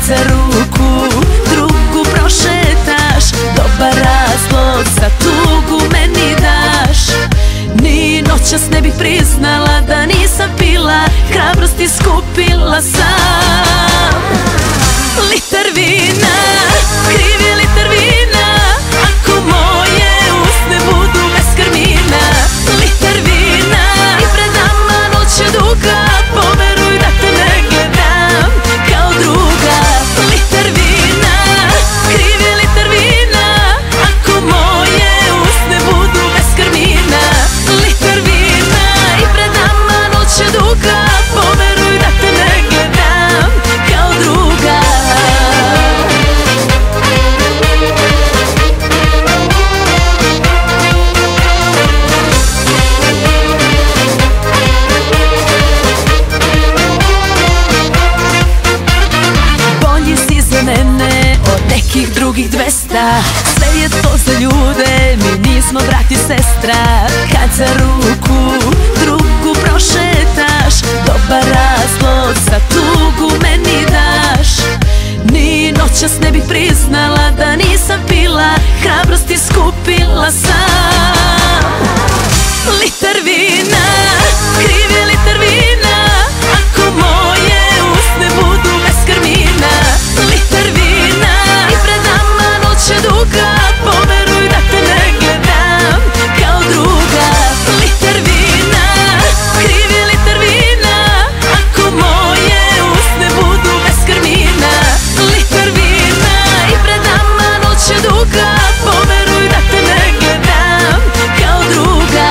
za ruku drugu prošetaš, dobar razlog za tugu meni daš. Ni noćas ne bih priznala da nisam pila, hrabrosti skupila sam. Liter vina, krivi liter vina, ako moje usne budu bez karmina. Liter vina i pred nama noć je duga, poveruj da te ne gledam kao druga. Liter vina, krivi liter vina, ako moje usne budu bez karmina. Liter vina i pred nama noć je duga, poveruj da te ne gledam kao druga. Bolji si za mene od nekih drugih 200, sve je to za ljude, mi nismo brat i sestra. Kad za ruku drugu prošetaš, dobar razlog za tugu meni daš. Ni noćas ne bih priznala da nisam pila, hrabrosti skupila sam. Liter vina, krivi liter vina, ako moje usne budu bez karmina. Liter vina i pred nama noć je duga, poveruj da te ne gledam kao druga. Liter vina, krivi liter vina, ako moje usne budu bez karmina. Liter vina i pred nama noć je duga, poveruj da te ne gledam kao druga.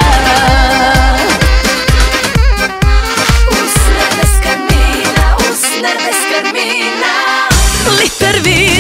Usne bez karmina, usne bez karmina. Liter vina.